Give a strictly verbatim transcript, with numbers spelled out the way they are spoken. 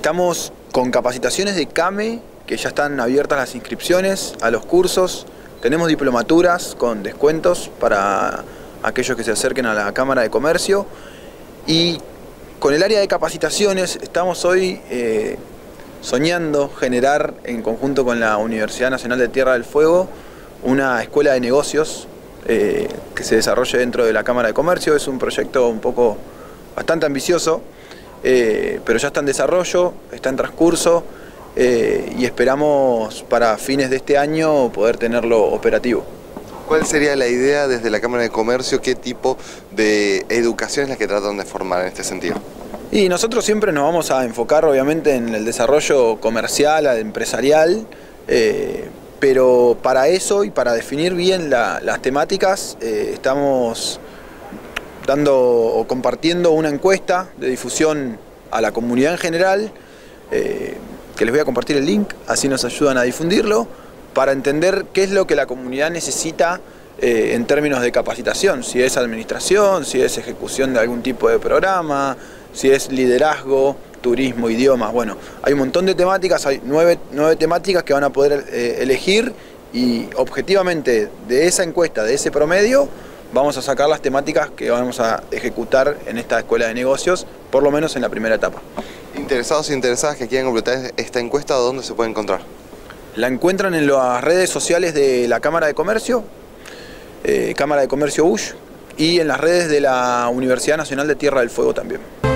Estamos con capacitaciones de CAME, que ya están abiertas las inscripciones a los cursos. Tenemos diplomaturas con descuentos para aquellos que se acerquen a la Cámara de Comercio. Y con el área de capacitaciones estamos hoy eh, soñando generar, en conjunto con la Universidad Nacional de Tierra del Fuego, una escuela de negocios eh, que se desarrolle dentro de la Cámara de Comercio. Es un proyecto un poco bastante ambicioso, eh, pero ya está en desarrollo, está en transcurso eh, y esperamos para fines de este año poder tenerlo operativo. ¿Cuál sería la idea desde la Cámara de Comercio? ¿Qué tipo de educación es la que tratan de formar en este sentido? Y nosotros siempre nos vamos a enfocar obviamente en el desarrollo comercial, empresarial, eh, pero para eso y para definir bien la, las temáticas eh, estamos dando o compartiendo una encuesta de difusión a la comunidad en general, eh, que les voy a compartir el link, así nos ayudan a difundirlo, para entender qué es lo que la comunidad necesita eh, en términos de capacitación, si es administración, si es ejecución de algún tipo de programa, si es liderazgo, turismo, idiomas. Bueno, hay un montón de temáticas, hay nueve, nueve temáticas que van a poder eh, elegir y objetivamente de esa encuesta, de ese promedio, vamos a sacar las temáticas que vamos a ejecutar en esta escuela de negocios, por lo menos en la primera etapa. Interesados e interesadas que quieran completar esta encuesta, ¿dónde se puede encontrar? La encuentran en las redes sociales de la Cámara de Comercio, eh, Cámara de Comercio U S H, y en las redes de la Universidad Nacional de Tierra del Fuego también.